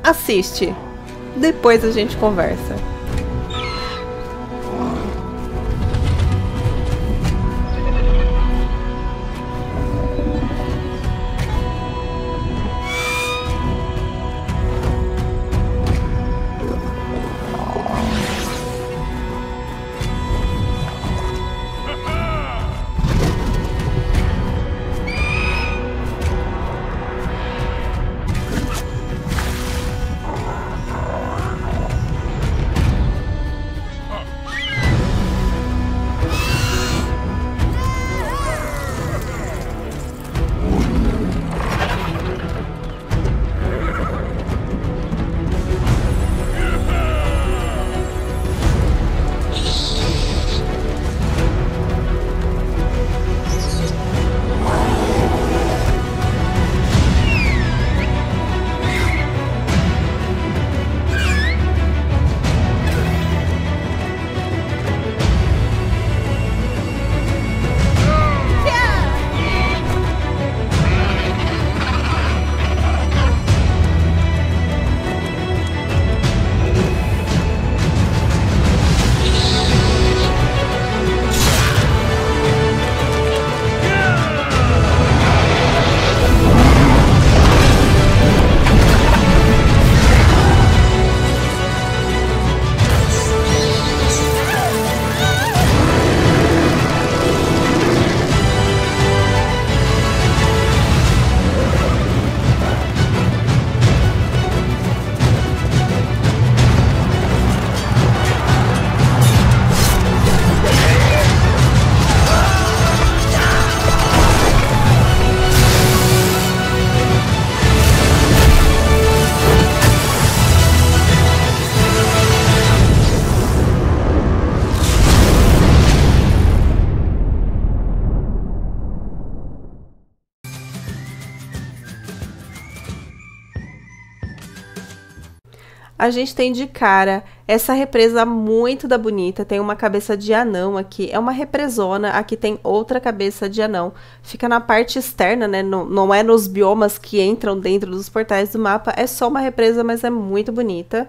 assiste. Depois a gente conversa. A gente tem de cara essa represa muito da bonita, tem uma cabeça de anão aqui, é uma represona, aqui tem outra cabeça de anão, fica na parte externa, né, não é nos biomas que entram dentro dos portais do mapa, é só uma represa, mas é muito bonita.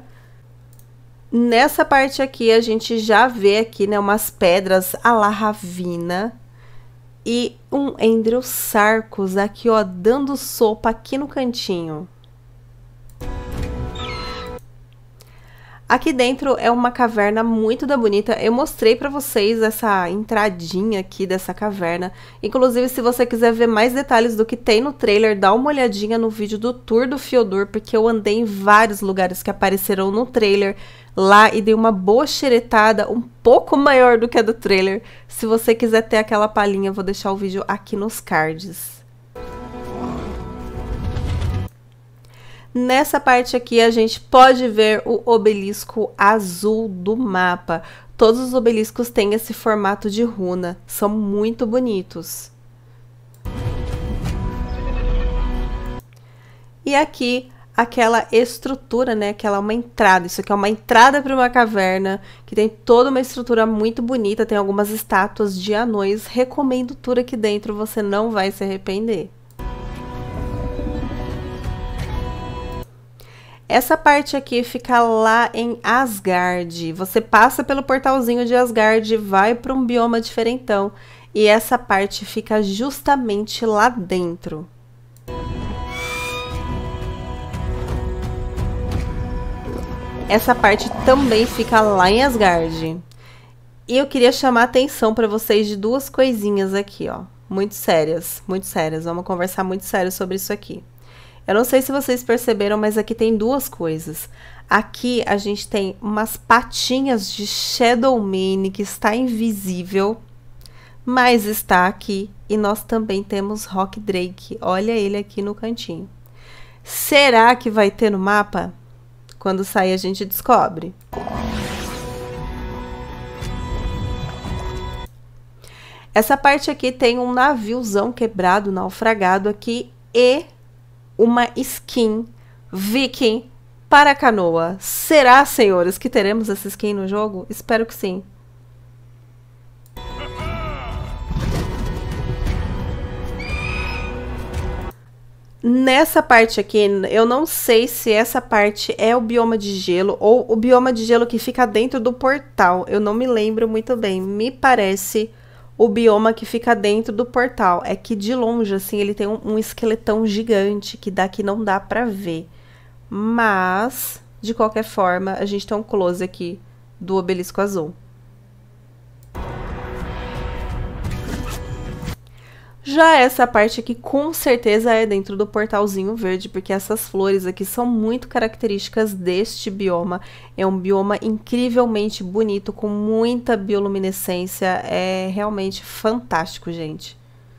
Nessa parte aqui a gente já vê aqui, né, umas pedras a la Ravina e um Endrelsarcus aqui, ó, dando sopa aqui no cantinho. Aqui dentro é uma caverna muito da bonita, eu mostrei pra vocês essa entradinha aqui dessa caverna, inclusive se você quiser ver mais detalhes do que tem no trailer, dá uma olhadinha no vídeo do tour do Fjordur, porque eu andei em vários lugares que apareceram no trailer lá e dei uma boa xeretada, um pouco maior do que a do trailer. Se você quiser ter aquela palhinha, eu vou deixar o vídeo aqui nos cards. Nessa parte aqui a gente pode ver o obelisco azul do mapa. Todos os obeliscos têm esse formato de runa, são muito bonitos. E aqui aquela estrutura, né, que ela é uma entrada, isso aqui é uma entrada para uma caverna, que tem toda uma estrutura muito bonita, tem algumas estátuas de anões, recomendo tudo aqui dentro, você não vai se arrepender. Essa parte aqui fica lá em Asgard, você passa pelo portalzinho de Asgard, vai para um bioma diferentão, e essa parte fica justamente lá dentro. Essa parte também fica lá em Asgard. E eu queria chamar a atenção para vocês de duas coisinhas aqui, ó, muito sérias, vamos conversar muito sério sobre isso aqui. Eu não sei se vocês perceberam, mas aqui tem duas coisas. Aqui a gente tem umas patinhas de Shadowmane que está invisível, mas está aqui. E nós também temos Rock Drake. Olha ele aqui no cantinho. Será que vai ter no mapa? Quando sair a gente descobre. Essa parte aqui tem um naviozão quebrado, naufragado aqui e uma skin viking para a canoa. Será, senhores, que teremos essa skin no jogo? Espero que sim. Nessa parte aqui, eu não sei se essa parte é o bioma de gelo ou o bioma de gelo que fica dentro do portal. Eu não me lembro muito bem. Me parece o bioma que fica dentro do portal. É que de longe, assim, ele tem um esqueletão gigante que daqui não dá pra ver. Mas, de qualquer forma, a gente tem um close aqui do obelisco azul. Já essa parte aqui com certeza é dentro do portalzinho verde, porque essas flores aqui são muito características deste bioma. É um bioma incrivelmente bonito, com muita bioluminescência, é realmente fantástico, gente.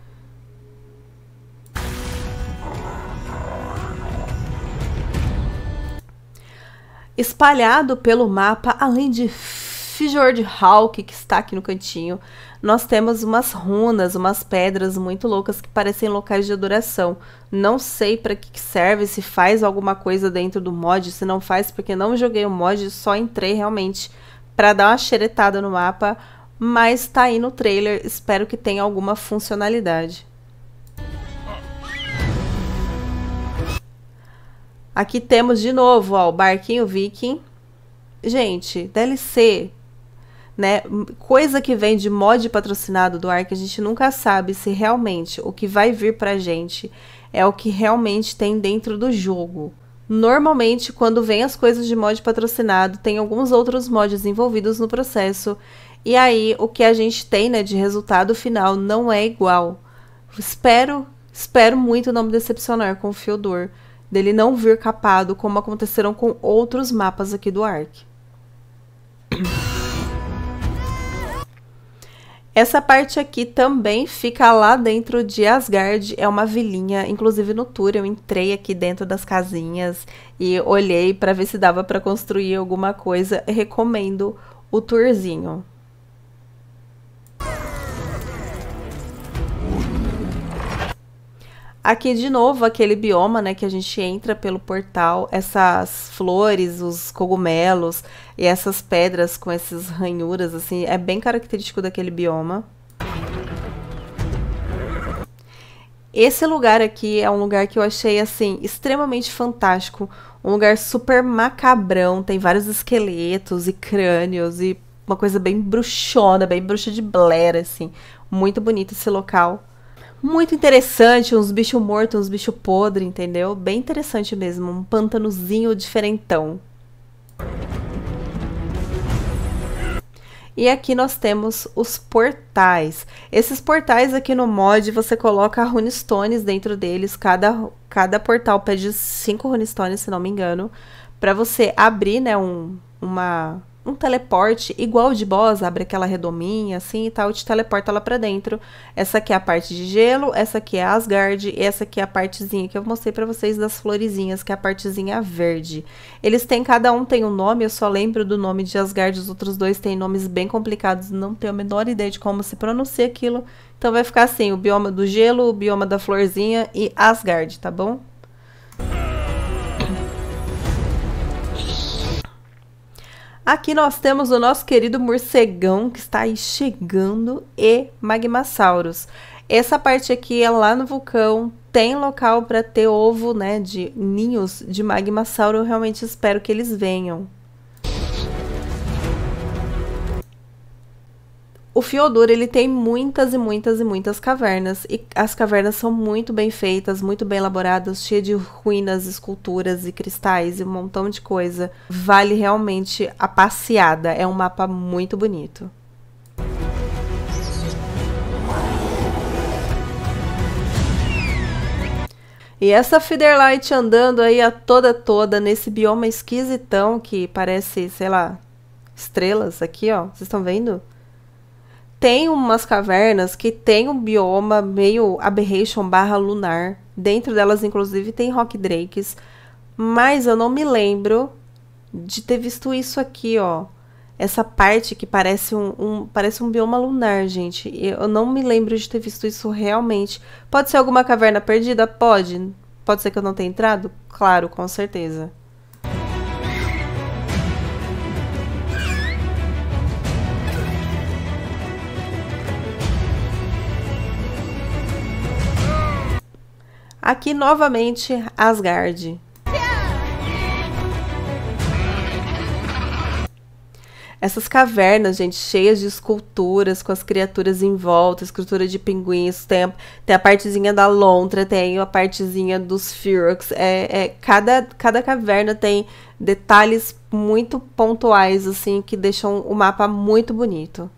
Espalhado pelo mapa, além de Fjordhawk, que está aqui no cantinho, nós temos umas runas, umas pedras muito loucas que parecem locais de adoração. Não sei para que serve, se faz alguma coisa dentro do mod, se não faz, porque não joguei o mod, só entrei realmente para dar uma xeretada no mapa, mas tá aí no trailer, espero que tenha alguma funcionalidade. Aqui temos de novo, ó, o barquinho viking. Gente, DLC, né? Coisa que vem de mod patrocinado do Ark, a gente nunca sabe se realmente o que vai vir pra gente é o que realmente tem dentro do jogo. Normalmente, quando vem as coisas de mod patrocinado, tem alguns outros mods envolvidos no processo, e aí o que a gente tem, né, de resultado final não é igual. Espero muito não me decepcionar com o Fjordur, dele não vir capado, como aconteceram com outros mapas aqui do Ark. Essa parte aqui também fica lá dentro de Asgard, é uma vilinha, inclusive no tour eu entrei aqui dentro das casinhas e olhei para ver se dava para construir alguma coisa, recomendo o tourzinho. Aqui de novo aquele bioma, né, que a gente entra pelo portal, essas flores, os cogumelos e essas pedras com essas ranhuras, assim, é bem característico daquele bioma. Esse lugar aqui é um lugar que eu achei, assim, extremamente fantástico, um lugar super macabrão, tem vários esqueletos e crânios e uma coisa bem bruxona, bem bruxa de Blair, assim, muito bonito esse local. Muito interessante, uns bichos mortos, uns bichos podres, entendeu? Bem interessante mesmo, um pantanozinho diferentão. E aqui nós temos os portais. Esses portais aqui no mod, você coloca runestones dentro deles, cada portal pede 5 runestones, se não me engano, para você abrir, né, um teleporte igual de boss, abre aquela redominha assim e tal, te teleporta lá pra dentro. Essa aqui é a parte de gelo, essa aqui é Asgard, e essa aqui é a partezinha que eu mostrei pra vocês das florezinhas, que é a partezinha verde. Eles têm, cada um tem um nome, eu só lembro do nome de Asgard, os outros dois têm nomes bem complicados, não tenho a menor ideia de como se pronuncia aquilo, então vai ficar assim, o bioma do gelo, o bioma da florzinha e Asgard, tá bom? Aqui nós temos o nosso querido morcegão que está aí chegando e Magmasaurus. Essa parte aqui é lá no vulcão, tem local para ter ovo, né, de ninhos de Magmasauro, eu realmente espero que eles venham. O Fjordur, ele tem muitas e muitas e muitas cavernas, e as cavernas são muito bem feitas, muito bem elaboradas, cheias de ruínas, esculturas e cristais e um montão de coisa. Vale realmente a passeada, é um mapa muito bonito. E essa Featherlight andando aí a toda nesse bioma esquisitão que parece, sei lá, estrelas aqui, ó, vocês estão vendo? Tem umas cavernas que tem um bioma meio aberration / lunar. Dentro delas, inclusive, tem rock drakes. Mas eu não me lembro de ter visto isso aqui, ó. Essa parte que parece parece um bioma lunar, gente. Eu não me lembro de ter visto isso realmente. Pode ser alguma caverna perdida? Pode. Pode ser que eu não tenha entrado? Claro, com certeza. Aqui novamente Asgard. Essas cavernas, gente, cheias de esculturas, com as criaturas em volta, escultura de pinguins, tem a partezinha da lontra, tem a partezinha dos Ferox. Cada caverna tem detalhes muito pontuais, assim, que deixam o mapa muito bonito.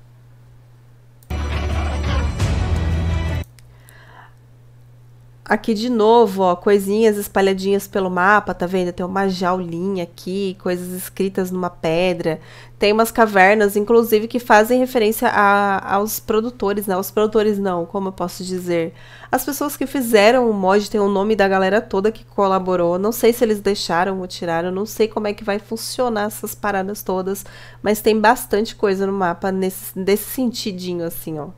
Aqui de novo, ó, coisinhas espalhadinhas pelo mapa, tá vendo? Tem uma jaulinha aqui, coisas escritas numa pedra. Tem umas cavernas, inclusive, que fazem referência aos produtores, né? Os produtores não, como eu posso dizer? As pessoas que fizeram o mod, tem o nome da galera toda que colaborou. Não sei se eles deixaram ou tiraram, não sei como é que vai funcionar essas paradas todas, mas tem bastante coisa no mapa desse sentidinho, assim, ó.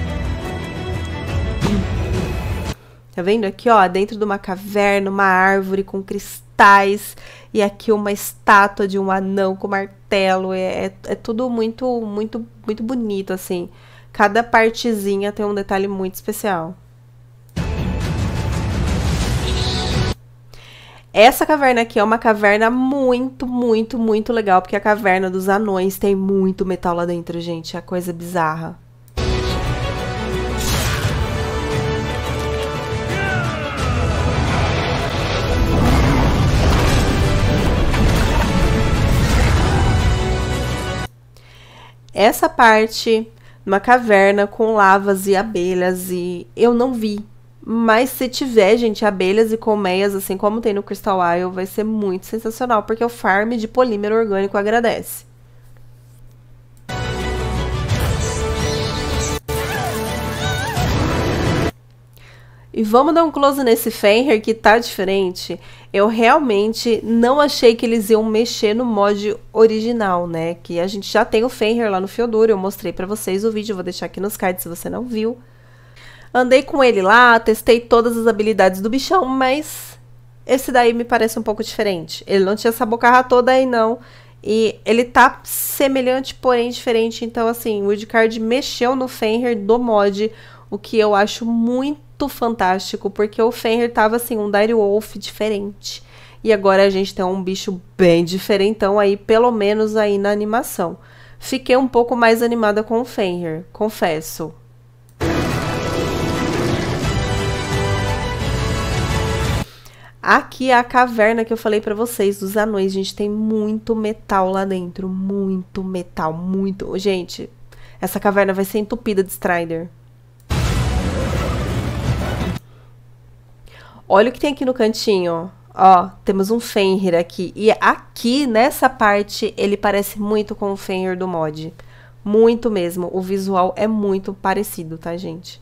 Tá vendo aqui, ó, dentro de uma caverna, uma árvore com cristais e aqui uma estátua de um anão com martelo. É tudo muito bonito, assim. Cada partezinha tem um detalhe muito especial. Essa caverna aqui é uma caverna muito legal, porque a caverna dos anões tem muito metal lá dentro, gente. É coisa bizarra. Essa parte, uma caverna com lavas e abelhas, e eu não vi. Mas se tiver, gente, abelhas e colmeias, assim como tem no Crystal Isle, vai ser muito sensacional, porque o farm de polímero orgânico agradece. E vamos dar um close nesse Fenrir que tá diferente. Eu realmente não achei que eles iam mexer no mod original, né? Que a gente já tem o Fenrir lá no Feodur, eu mostrei pra vocês o vídeo, eu vou deixar aqui nos cards se você não viu. Andei com ele lá, testei todas as habilidades do bichão, mas esse daí me parece um pouco diferente. Ele não tinha essa bocarra toda aí, não. E ele tá semelhante, porém diferente. Então, assim, o Wildcard mexeu no Fenrir do mod, o que eu acho muito fantástico, porque o Fenrir tava assim, um Direwolf diferente. E agora a gente tem um bicho bem diferentão aí, pelo menos aí na animação. Fiquei um pouco mais animada com o Fenrir, confesso. Aqui é a caverna que eu falei pra vocês, dos anões. Gente, tem muito metal lá dentro. Muito metal, muito. Gente, essa caverna vai ser entupida de Strider. Olha o que tem aqui no cantinho, ó. Temos um Fenrir aqui. E aqui, nessa parte, ele parece muito com o Fenrir do mod. Muito mesmo. O visual é muito parecido, tá, gente?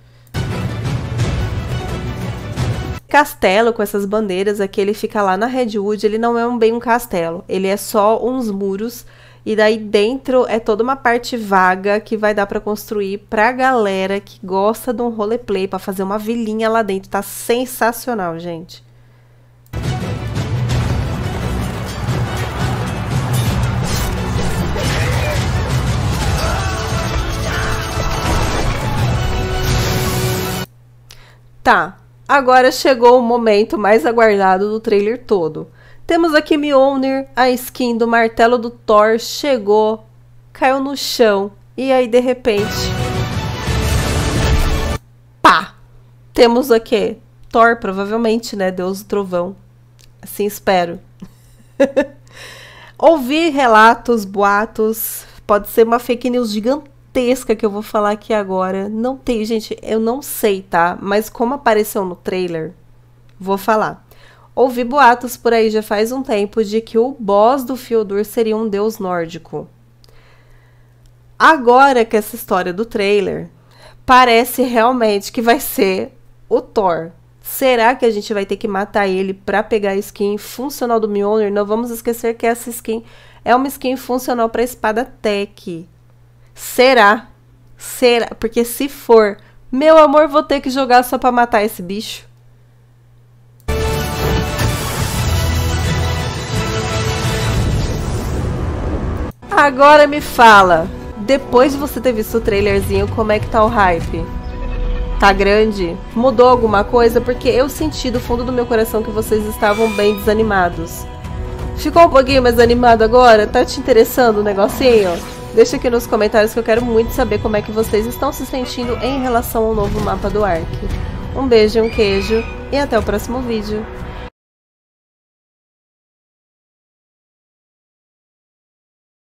Castelo com essas bandeiras aqui, ele fica lá na Redwood, ele não é bem um castelo, ele é só uns muros, e daí dentro é toda uma parte vaga que vai dar pra construir pra galera que gosta de um roleplay, pra fazer uma vilinha lá dentro, tá sensacional, gente. Tá. Agora chegou o momento mais aguardado do trailer todo. Temos aqui Mjolnir, a skin do martelo do Thor chegou, caiu no chão e aí de repente, pá! Temos aqui Thor, provavelmente, né? Deus do Trovão. Assim espero. Ouvi relatos, boatos, pode ser uma fake news gigantesca que eu vou falar aqui agora. Não tem, gente, eu não sei, tá? Mas como apareceu no trailer, vou falar. Ouvi boatos por aí já faz um tempo de que o boss do Feodur seria um deus nórdico. Agora que essa história do trailer parece realmente que vai ser o Thor. Será que a gente vai ter que matar ele pra pegar a skin funcional do Mjolnir? Não vamos esquecer que essa skin é uma skin funcional pra espada Tech. Será? Será? Porque se for, meu amor, vou ter que jogar só pra matar esse bicho. Agora me fala, depois de você ter visto o trailerzinho, como é que tá o hype? Tá grande? Mudou alguma coisa? Porque eu senti do fundo do meu coração que vocês estavam bem desanimados. Ficou um pouquinho mais animado agora? Tá te interessando o negocinho? Deixa aqui nos comentários que eu quero muito saber como é que vocês estão se sentindo em relação ao novo mapa do Ark. Um beijo, um queijo e até o próximo vídeo.